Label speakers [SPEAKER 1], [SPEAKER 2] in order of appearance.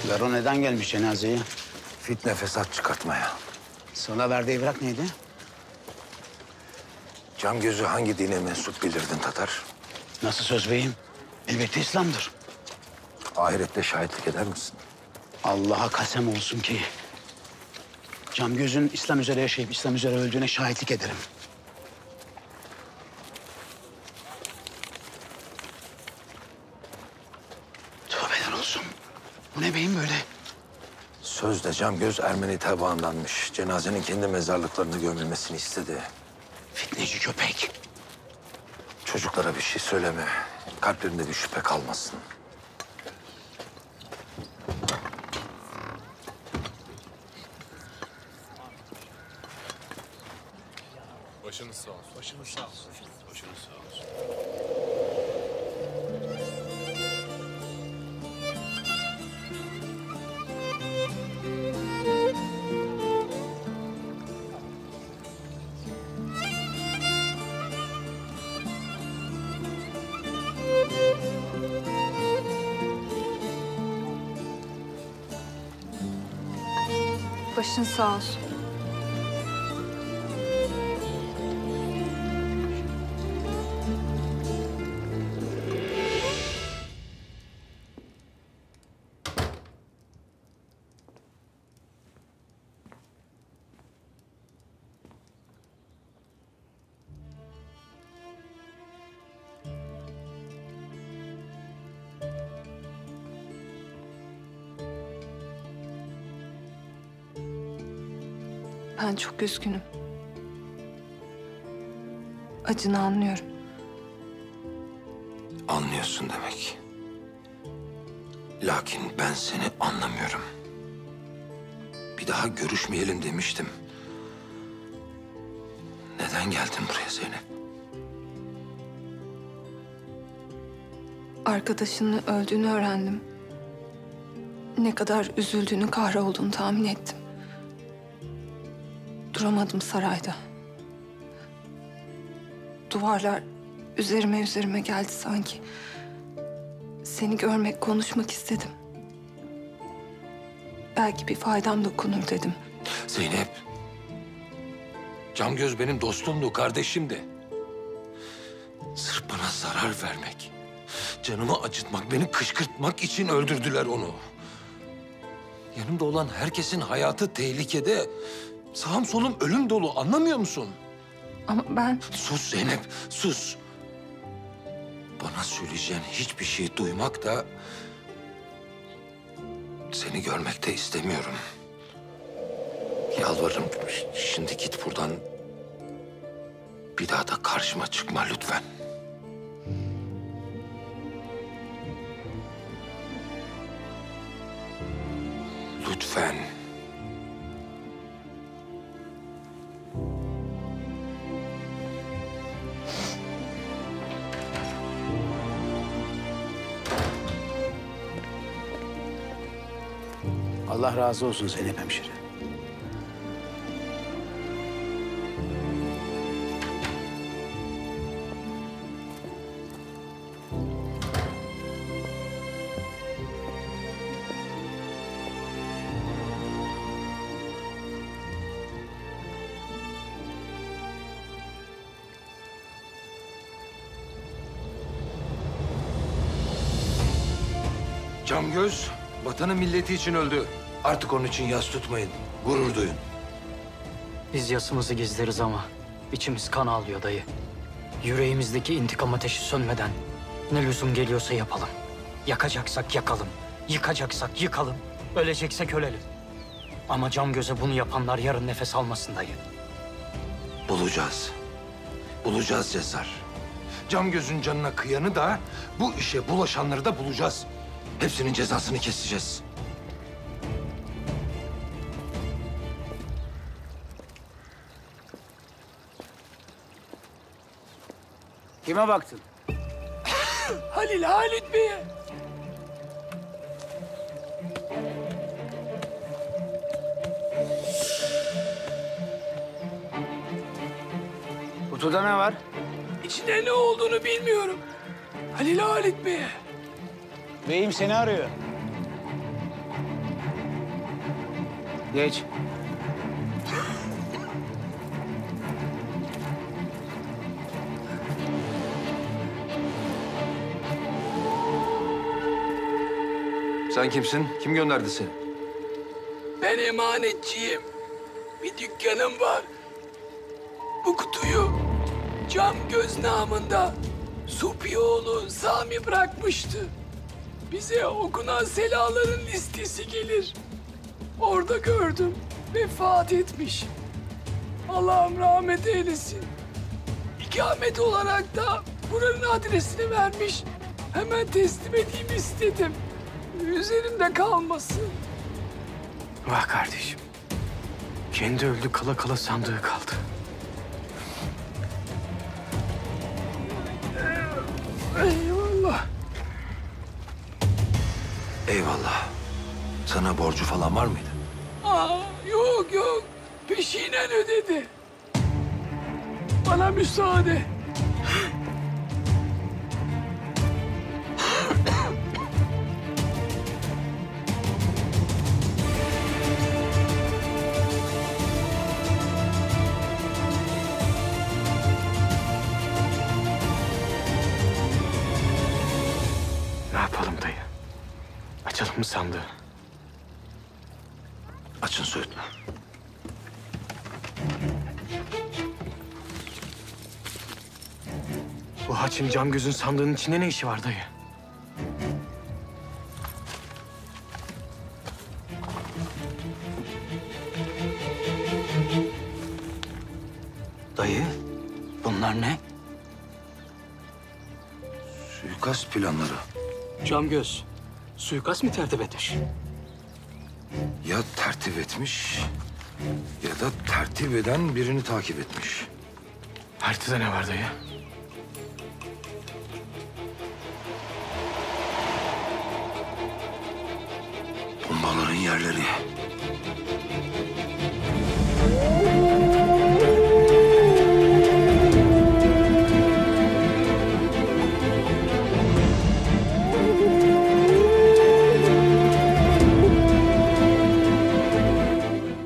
[SPEAKER 1] Garo neden gelmiş cenazeye?
[SPEAKER 2] Fitne fesat çıkartmaya.
[SPEAKER 1] Sana verdiği evrak neydi?
[SPEAKER 2] Cam gözü hangi dine mensup bilirdin Tatar?
[SPEAKER 1] Nasıl söz beyim? Elbette İslam'dır.
[SPEAKER 2] Ahirette şahitlik eder misin?
[SPEAKER 1] Allah'a kasem olsun ki Camgöz'ün İslam üzere yaşayıp İslam üzere öldüğüne şahitlik ederim. Tövbeler olsun. Bu ne beyim böyle?
[SPEAKER 2] Sözde Cam göz Ermeni tabaağındanmış. Cenazenin kendi mezarlıklarına gömülmesini istedi.
[SPEAKER 1] Fitneci köpek.
[SPEAKER 2] Çocuklara bir şey söyleme. Kalplerinde bir şüphe kalmasın.
[SPEAKER 3] Başınız sağ olsun. Başınız sağ olsun. Başınız sağ olsun.
[SPEAKER 4] Başın sağ olsun. Ben çok üzgünüm. Acını anlıyorum.
[SPEAKER 2] Anlıyorsun demek. Lakin ben seni anlamıyorum. Bir daha görüşmeyelim demiştim. Neden geldin buraya Zeynep?
[SPEAKER 4] Arkadaşının öldüğünü öğrendim. Ne kadar üzüldüğünü, kahrolduğunu tahmin ettim. Duramadım sarayda. Duvarlar üzerime geldi sanki. Seni görmek, konuşmak istedim. Belki bir faydam dokunur dedim.
[SPEAKER 2] Zeynep. Camgöz benim dostumdu, kardeşimdi. Sırf bana zarar vermek, canımı acıtmak, beni kışkırtmak için öldürdüler onu. Yanımda olan herkesin hayatı tehlikede. Sağım solum ölüm dolu, anlamıyor musun?
[SPEAKER 4] Ama ben...
[SPEAKER 2] Sus Zeynep, sus. Bana söyleyeceğin hiçbir şey duymak da... seni görmek de istemiyorum. Yalvarırım, şimdi git buradan. Bir daha da karşıma çıkma lütfen. Lütfen.
[SPEAKER 1] Allah razı olsun Zeynep hemşire.
[SPEAKER 2] Camgöz vatanı milleti için öldü. Artık onun için yas tutmayın. Gurur duyun.
[SPEAKER 5] Biz yasımızı gizleriz ama içimiz kan ağlıyor dayı. Yüreğimizdeki intikam ateşi sönmeden ne lüzum geliyorsa yapalım. Yakacaksak yakalım, yıkacaksak yıkalım, öleceksek ölelim. Ama Camgöz'e bunu yapanlar yarın nefes almasın dayı.
[SPEAKER 2] Bulacağız. Bulacağız Cezar. Camgöz'ün canına kıyanı da, bu işe bulaşanları da bulacağız. Hepsinin cezasını keseceğiz.
[SPEAKER 1] Kime baktın?
[SPEAKER 6] Halit Bey'e.
[SPEAKER 1] Kutuda ne var?
[SPEAKER 6] İçinde ne olduğunu bilmiyorum. Halit Bey'e.
[SPEAKER 1] Beyim seni arıyor.
[SPEAKER 5] Geç.
[SPEAKER 2] Sen kimsin? Kim gönderdi seni?
[SPEAKER 6] Ben emanetçiyim. Bir dükkanım var. Bu kutuyu Cam Göz namında Supioğlu Sami bırakmıştı. Bize okunan selaların listesi gelir. Orada gördüm. Vefat etmiş. Allah'ım rahmet eylesin. İkamet olarak da buranın adresini vermiş. Hemen teslim edeyim istedim. Üzerimde kalmasın.
[SPEAKER 1] Vah kardeşim. Kendi öldü kala kala sandığı kaldı.
[SPEAKER 6] Eyvallah.
[SPEAKER 2] Eyvallah. Sana borcu falan var mıydı?
[SPEAKER 6] Aa, yok. Peşinen ödedi. Bana müsaade.
[SPEAKER 1] Ne yapalım dayı? Açalım mı sandığı?
[SPEAKER 2] Açın söğütle.
[SPEAKER 1] Bu haçın cam gözün sandığının içinde ne işi var dayı?
[SPEAKER 5] Dayı, bunlar ne?
[SPEAKER 2] Suikast planları.
[SPEAKER 5] Cam göz. Suikast mı tertip etmiş?
[SPEAKER 2] Ya tertip etmiş ya da tertip eden birini takip etmiş.
[SPEAKER 1] Haritada ne var dayı?
[SPEAKER 2] Bombaların yerleri.